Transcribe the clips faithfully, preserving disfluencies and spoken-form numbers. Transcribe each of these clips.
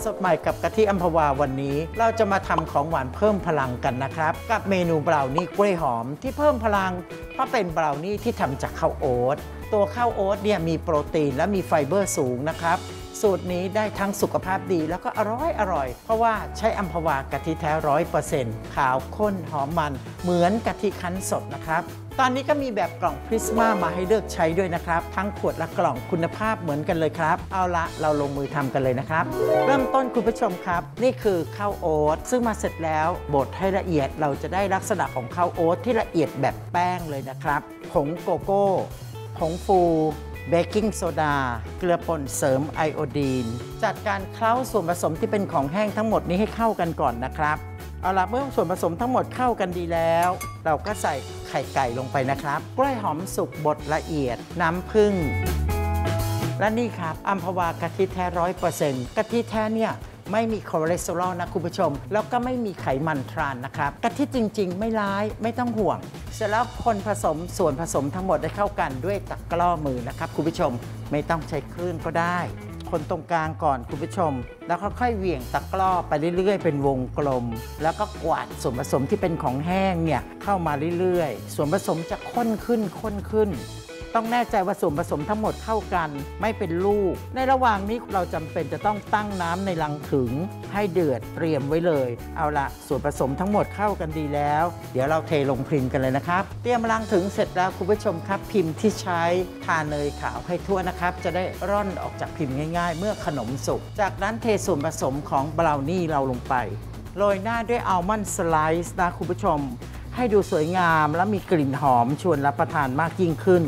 สดใหม่กับกะทิอัมพวาวันนี้เราจะมาทำของหวานเพิ่มพลังกันนะครับกับเมนูบราวนี่กล้วยหอมที่เพิ่มพลังเพราะเป็นบราวนี่ที่ทำจากข้าวโอ๊ตตัวข้าวโอ๊ตเนี่ยมีโปรตีนและมีไฟเบอร์สูงนะครับสูตรนี้ได้ทั้งสุขภาพดีแล้วก็อร่อยอร่อยเพราะว่าใช้อัมพวากะทิแท้ร้อยเปอร์เซ็นต์ขาวข้นหอมมันเหมือนกะทิคั้นสดนะครับตอนนี้ก็มีแบบกล่องพริสมามาให้เลือกใช้ด้วยนะครับทั้งขวดและกล่องคุณภาพเหมือนกันเลยครับเอาละเราลงมือทำกันเลยนะครับเริ่มต้นคุณผู้ชมครับนี่คือข้าวโอ๊ตซึ่งมาเสร็จแล้วบดให้ละเอียดเราจะได้ลักษณะของข้าวโอ๊ตที่ละเอียดแบบแป้งเลยนะครับผงโกโก้ผงฟูเบกกิ้งโซดาเกลือป่นเสริมไอโอดีนจัดการเคล้าส่วนผสมที่เป็นของแห้งทั้งหมดนี้ให้เข้ากันก่อนนะครับเอาล่ะเมื่อส่วนผสมทั้งหมดเข้ากันดีแล้วเราก็ใส่ไข่ไก่ลงไปนะครับกล้วยหอมสุกบดละเอียดน้ำผึ้งและนี่ครับอัมพวากะทิแท้ร้อยเปอร์เซ็นต์กะทิแท้เนี่ยไม่มีคอเลสเตอรอลนะคุณผู้ชมแล้วก็ไม่มีไขมันทรานนะครับกะทิจริงๆไม่ร้ายไม่ต้องห่วงเสร็จแล้วคนผสมส่วนผสมทั้งหมดได้เข้ากันด้วยตะกร้อมือนะครับคุณผู้ชมไม่ต้องใช้เครื่องก็ได้คนตรงกลางก่อนคุณผู้ชมแล้วค่อยๆเหวี่ยงตะกร้อไปเรื่อยๆเป็นวงกลมแล้วก็กวาดส่วนผสมที่เป็นของแห้งเนี่ยเข้ามาเรื่อยๆส่วนผสมจะข้นขึ้นข้นขึ้นต้องแน่ใจว่าส่วนผสมทั้งหมดเข้ากันไม่เป็นลูกในระหว่างนี้เราจำเป็นจะต้องตั้งน้ำในลังถึงให้เดือดเตรียมไว้เลยเอาละส่วนผสมทั้งหมดเข้ากันดีแล้วเดี๋ยวเราเทลงพิมพ์กันเลยนะครับเตรียมลังถึงเสร็จแล้วคุณผู้ชมครับพิมพ์ที่ใช้ทาเนยขาวให้ทั่วนะครับจะได้ร่อนออกจากพิมพ์ง่ายๆเมื่อขนมสุกจากนั้นเทส่วนผสมของบราวนี่เราลงไปโรยหน้าด้วยอัลมอนด์สไลซ์นะคุณผู้ชมให้ดูสวยงามและมีกลิ่นหอมชวนรับประทานมากยิ่งขึ้น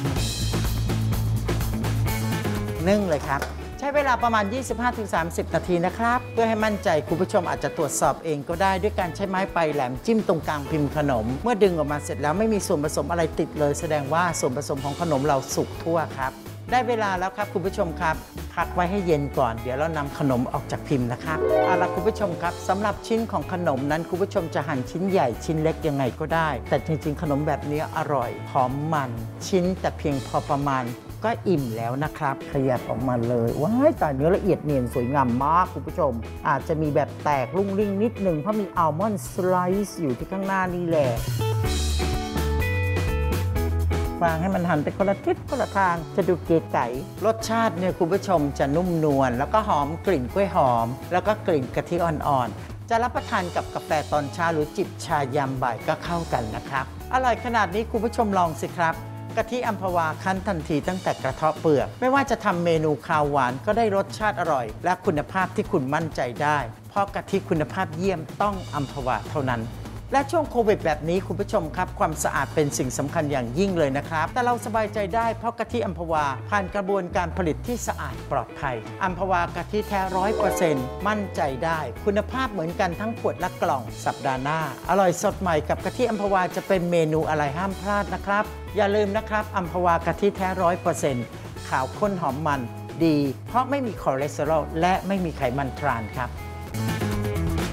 นึ่งเลยครับใช้เวลาประมาณ ยี่สิบห้าถึงสามสิบ นาทีนะครับเพื่อให้มั่นใจคุณผู้ชมอาจจะตรวจสอบเองก็ได้ด้วยการใช้ไม้ปลายแหลมจิ้มตรงกลางพิมพ์ขนมเมื่อดึงออกมาเสร็จแล้วไม่มีส่วนผสมอะไรติดเลยแสดงว่าส่วนผสมของขนมเราสุกทั่วครับได้เวลาแล้วครับคุณผู้ชมครับพักไว้ให้เย็นก่อนเดี๋ยวเรานำขนมออกจากพิมพ์นะครับเอาล่ะคุณผู้ชมครับสำหรับชิ้นของขนมนั้นคุณผู้ชมจะหั่นชิ้นใหญ่ชิ้นเล็กยังไงก็ได้แต่จริงๆขนมแบบนี้อร่อยหอมมันชิ้นแต่เพียงพอประมาณก็อิ่มแล้วนะครับขยับออกมาเลยว้ายแต่เนื้อละเอียดเนียนสวยงามมากคุณผู้ชมอาจจะมีแบบแตกรุ่งริ่งนิดนึงเพราะมีอัลมอนด์สไลซ์อยู่ที่ข้างหน้านี่แหละวางให้มันหั่นไปคนละทิศคนละทางจะดูเก๋ไก๋รสชาติเนี่ยคุณผู้ชมจะนุ่มนวลแล้วก็หอมกลิ่นกล้วยหอมแล้วก็กลิ่นกะทิอ่อนๆจะรับประทานกับกาแฟตอนเช้าหรือจิบชายามบ่ายก็เข้ากันนะครับอร่อยขนาดนี้คุณผู้ชมลองสิครับกะทิอัมพวาคั้นทันทีตั้งแต่กระเทาะเปลือกไม่ว่าจะทำเมนูคาวหวานก็ได้รสชาติอร่อยและคุณภาพที่คุณมั่นใจได้เพราะกะทิคุณภาพเยี่ยมต้องอัมพวาเท่านั้นและช่วงโควิดแบบนี้คุณผู้ชมครับความสะอาดเป็นสิ่งสำคัญอย่างยิ่งเลยนะครับแต่เราสบายใจได้เพราะกะทิอัมพวาผ่านกระบวนการผลิตที่สะอาดปลอดภัยอัมพวากะทิแท้ร้อยเปอร์เซ็นต์มั่นใจได้คุณภาพเหมือนกันทั้งขวดและกล่องสัปดาห์หน้าอร่อยสดใหม่กับกะทิอัมพวาจะเป็นเมนูอะไรห้ามพลาดนะครับอย่าลืมนะครับอัมพวากะทิแท้ร้อยเปอร์เซ็นต์ขาวข้นหอมมันดีเพราะไม่มีคอเลสเตอรอลและไม่มีไขมันทรานครับ